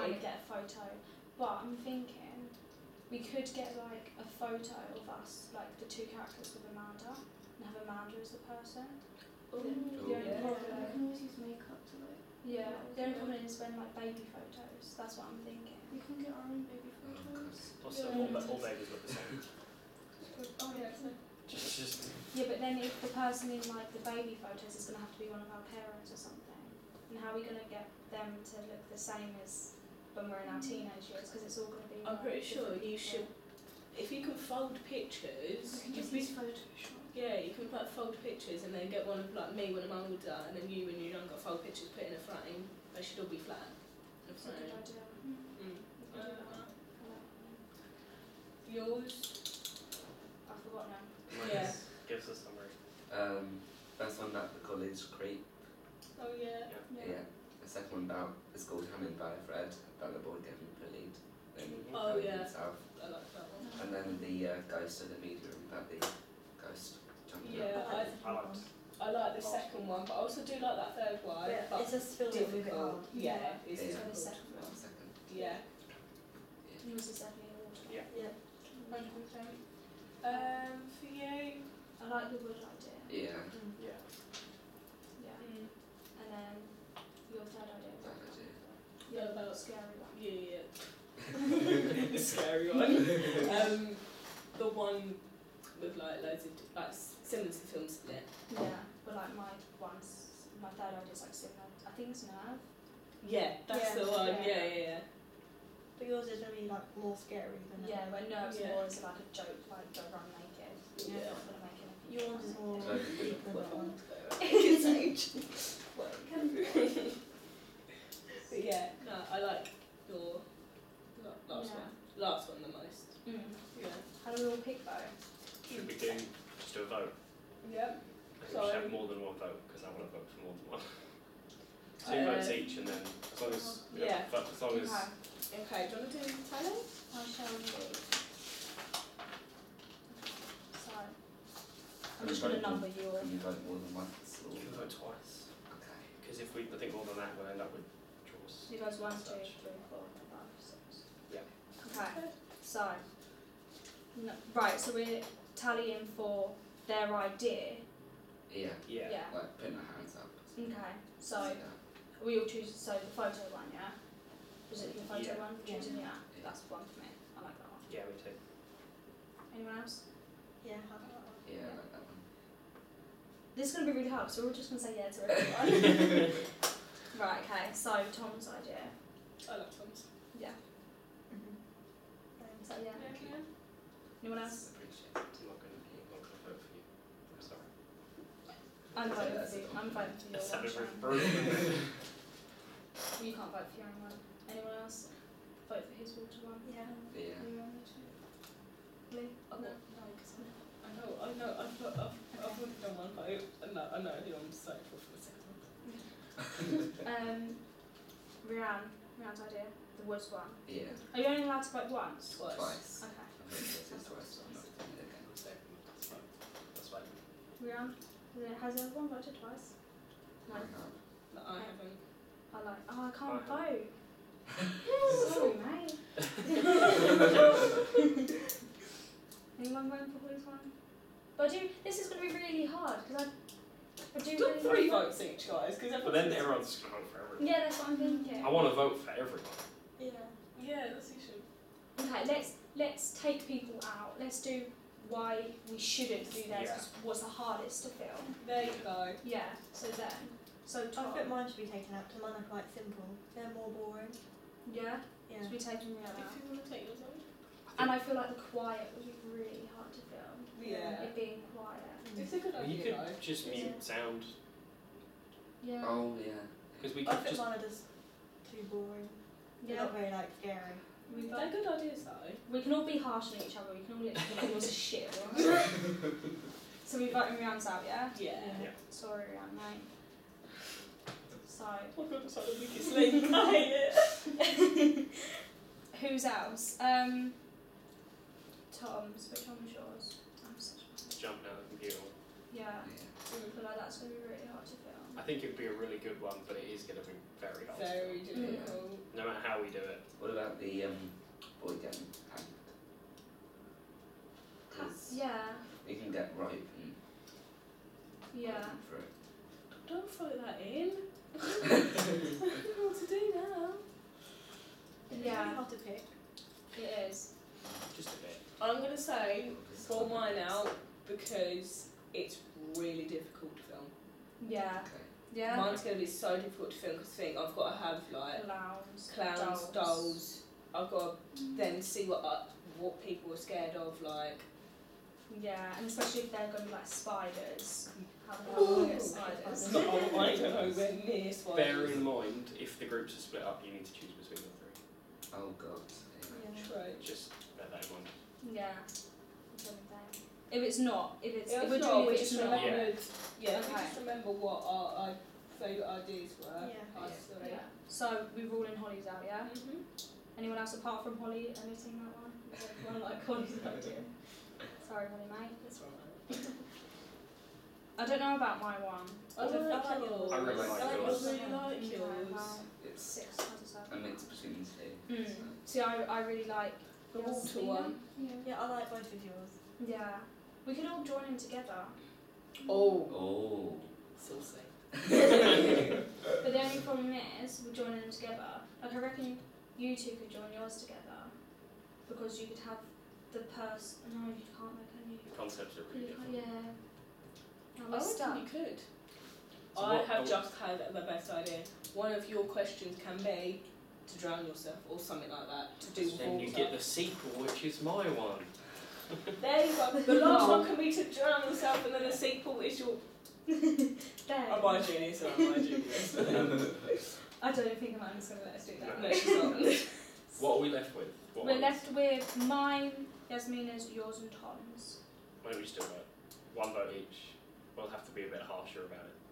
want to get a photo, but I'm thinking we could get like a photo of us, like the two characters with Amanda, and have Amanda as the person. Ooh, The only yeah. problem, You can always use makeup to like. yeah, the only problem is when like baby photos. That's what I'm thinking. We can get our own baby photos. Also, Yeah. all babies look the same. Oh yeah. Just Yeah, but then if the person in like the baby photos is going to have to be one of our parents or something, and how are we going to get them to look the same as when we're in our teenage years? Because it's all going to be. I'm like, pretty sure different you people. should, if you can fold pictures, We can just use Photoshop. yeah, you can like fold pictures and then get one of like me when I'm older, and then you when you're younger, fold pictures, put in a frame. They should all be flat. In a That's a good frame. idea. Mm. We could do that. I like that. Yours? I forgot now. Yeah. give us a summary. First one about the college creep. Oh yeah. Yeah. The second one about the school coming by Fred, about the boy getting bullied. Then Oh, going yeah. South. I like that one. And then the ghost of the medium, about the ghost jumping Yeah, up. I like the second one, but I also do like that third one. Yeah, but it just feels a little bit hard. difficult. Yeah, it's Yeah. So the difficult. second one. Second. Yeah. Yours is definitely a water. Yeah. Yeah. 100%. For you? I like the wood idea. Yeah, Yeah. Yeah. Mm. And then your third idea. that idea. Yeah, The about scary one. yeah. The scary one. The one with like loads of like similar to film split. Yeah, but like my third idea is like similar. I think it's Nerve. Yeah, that's Yeah. the one. Yeah. Yeah. But yours is going to be like more scary than Yeah, that. but Nerve's Yeah. more is like a joke, like go run naked. Yeah. Not gonna make anything. Yours is more So- deep than that one. It's age. But yeah, no, I like your last Yeah. one. Last one the most. Yeah. How do we all pick though? Should we just do a vote? Yeah. I think we should have more than one vote because I want to vote for more than one. Two votes each, and then as long as Yeah. as long as Okay, do you want to do Tyler? I shall leave. So, I'm just going to number you all. Can you vote more than once? Or? you can vote twice. Okay. Because if we think more than that, we'll end up with draws. It goes 1, 2, Such. 3, 4, 5, 6. Yeah. Okay, so, right, so we're tallying for their idea. Yeah. Yeah. Like putting our hands up. Okay, so Yeah. we all choose, so the photo one, yeah? Was it the photo Yeah. one? Yeah. Choosing, yeah. Yeah. That's one for me. I like that one. Yeah, we do. Anyone else? Yeah, I like that one. Yeah, I like that one. This is going to be really hard, so we're just going to say yeah to everyone. Right, okay, so Tom's idea. I like Tom's. Yeah. So yeah. Yeah. Anyone else? Appreciate it. I'm not going to vote for you. I'm sorry. I'm voting that's for you. a I'm voting for your That sounded one. very Sharon. brutal. You can't vote for your own one. Anyone else? Vote for his water one. Yeah. Yeah. Lee? No, because I've already done one vote, and I know who I'm voting for the second one. Rianne's idea. The woods one. Yeah. Are you only allowed to vote once? Twice. Okay. I think this is twice. I'm not doing it again. That's fine. Rianne? Has everyone voted twice? No. I have. No, I haven't. I like. Oh, I can't I vote. Sorry, mate. Anyone voting for who's one? But this is going to be really hard because I do Do really 3 like- votes each, guys, because But then everyone's just going to vote for everyone. Yeah, that's what I'm thinking. I want to vote for everyone. Yeah. Yeah, that's you should. Okay, let's take people out. Let's do why we shouldn't do theirs Yeah. because what's the hardest to film. There you go. Yeah. So Tom. I think mine should be taken out because mine are quite simple. They're more boring. Yeah. Yeah. Should we take them out? If you want to take yours on. And I feel like the quiet would be really hard to film. Yeah. It being quiet. It's a good Well, you idea, could though. just mute Yeah. sound Yeah. Oh, yeah. because we I could think just. mine are just too boring. They're Yeah. not very like scary. They're good ideas, though. We can all be harsh on each other. We can all literally be like, yours is shit. Right? So we voting Rianne's out, yeah? Yeah. Yeah. Sorry, Rianne, mate. So, Oh god, it's like the weakest link. I hate it. who's else? Tom's. Which one was yours? I'm such a Jumping out of the computer. Yeah. Yeah. I feel like that's going to be really hard to film. I think it'd be a really good one, but it is going to be very hard. Very difficult. No matter how we do it. What about the boy game pack? 'Cause Yeah, you can get rope and yeah. for it. Don't throw that in. I don't know what to do now. It's Yeah. really hard to pick. It is. Just a bit. I'm going to say pull mine out because it's really difficult to film. Yeah. Okay. Yeah. Mine's going to be so difficult to film because I've got to have like Clowns. dolls. I've got to then see what people are scared of, like. Yeah, and especially if they're going to be like spiders. How the hell will we get spiders? No, I don't know where near spiders. Bear in mind, if the groups are split up, you need to choose between the three. Oh god. Yeah. True. Just bear that in mind. Yeah. That's everything. If it's not, if If we're not, doing we it, just it's not. remembered. Yeah, we Okay. just remember what our favourite ideas were. Yeah. Past three. Yeah. So we're ruling Holly's out, yeah? Mhm. Anyone else apart from Holly editing that one? Does everyone like Holly's idea? Sorry, Holly, mate. That's right. I don't know about my one. I don't I like like yours. yours. I really like I yours. really like Okay, yours. well, It's 6 out of 7. a mix between the two. Mm. So. See, I really like The water Yasmina. one. Yeah. Yeah, I like both of yours. Yeah. We could all join in together. Oh. Oh. Saucy. But the only problem is, we're joining them together. Like, I reckon you two could join yours together. Because you could have the person. No, you can't, though, can you? The concepts are really different. Yeah. I We're stuck. reckon you could. So I what- have just had the best idea. One of your questions can be to drown yourself or something like that. To do with Then water. you get the sequel, which is my one. There you go. The last one can be to drown yourself, and then the sequel is your. There. I'm my genius. I'm my genius. I don't think Amanda's going to let us do that. No, she's not. What are we left with? What We're ones? left with mine, Yasmina's, yours, and Tom's. Why don't we still vote? One vote each. We'll have to be a bit harsher about it.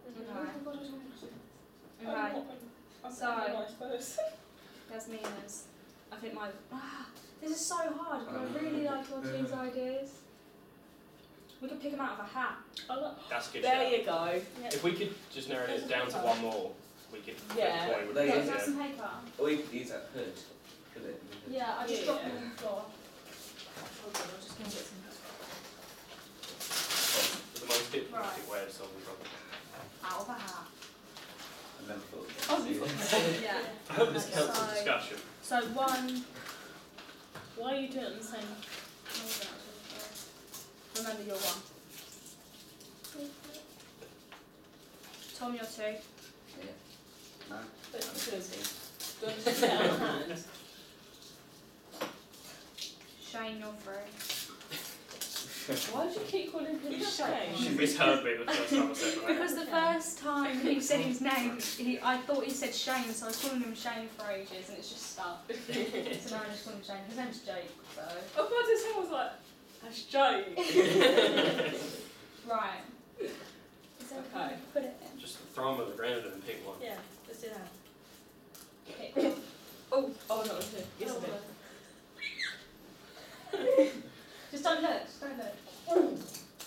Okay. I'm So- a nice person. Yasmina's. I think mine. This is so hard because I really like your two's ideas. We could pick them out of a hat. That's a good There shout. you go. If we could just narrow it down to one more, we could flip Yeah. the coin with There you Yeah, go. grab yeah. some paper. Or you could use that hood. Could it? Yeah, I just Yeah. dropped them on the floor. Oh god, I'm just going to get some The most diplomatic Right. way of solving problems. out of a hat. And then put Yeah. I hope this helps the So- discussion. So one. Why are you doing it on the same? Remember your one. Tom, your two. No. That's I'm because thinking. do you want to set our hands? Shane, your three. Why do you keep calling him She Shane? misheard me the first time I said that. Because the first time he said his name, I thought he said Shane, so I was calling him Shane for ages, and it's just stuck. So now I just call him Shane. His name's Jake, so. I thought this one was like, that's Jane. Right. Okay. Put it in. Just throw them on the ground and pick one. Yeah, let's do that. Pick one. Oh, no, it's good. Yes, Oh, I did. Just don't look. Just don't look.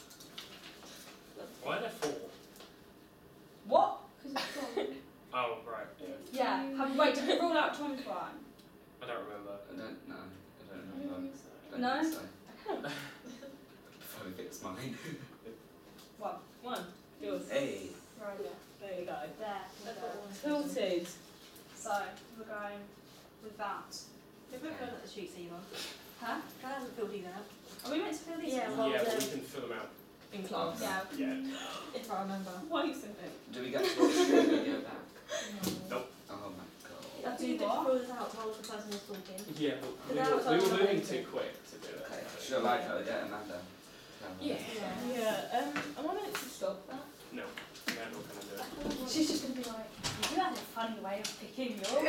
Why are there 4? What? Oh, right, yeah. Yeah. Wait, did we rule out Tom's one? I don't remember. I don't know. I don't know. Don't No? think so. Before we fix mine. One. Yours. Hey. Right, yeah. There you go. There. That's There. what I wanted. Tilted. So, we're going with that. We've both got the sheets either. Huh? I haven't filled these out. Are we meant to fill these Yeah, in? well, Yeah, but then- we can fill them out. In class. Yeah. Yeah. If I remember. Why are you saying that? Do we get to watch the video back? Nope. Oh my god. I think you did fill this out while the person was talking. Yeah, but But now it's we on were the moving paper. too quick to do it. Okay. Should I like her? Get Amanda. Yeah. Yeah. Yeah. Am I meant to stop that? No, we're not going to do it. She's just going to be like, you had a funny way of picking yours.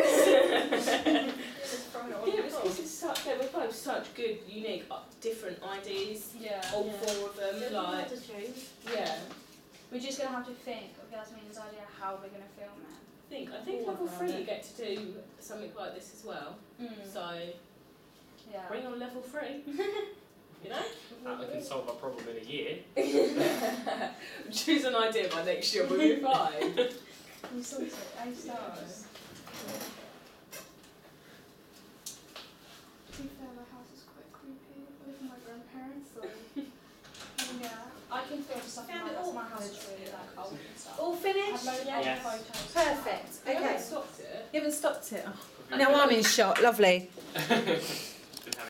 Yeah, this is such. They were both such good, unique, different ideas. Yeah. All Yeah. 4 of them. There's Like, to choose. yeah. We're just going to have to think of Yasmina's idea how we're going to film it. I think All level around 3 it. you get to do something like this as well. So Yeah. bring on level 3. You know? I can solve our problem in a year. Choose an idea by next year, we'll be fine. You sort it. 8 stars. To be fair, my house is quite creepy. I live with my grandparents, so yeah. I can film stuff in Found my it house. all. My house is really like old and stuff. All I have finished? loads of Yes. photos. Perfect. You Okay. haven't stopped it. You haven't stopped it. Oh. Now I'm in shot. Lovely.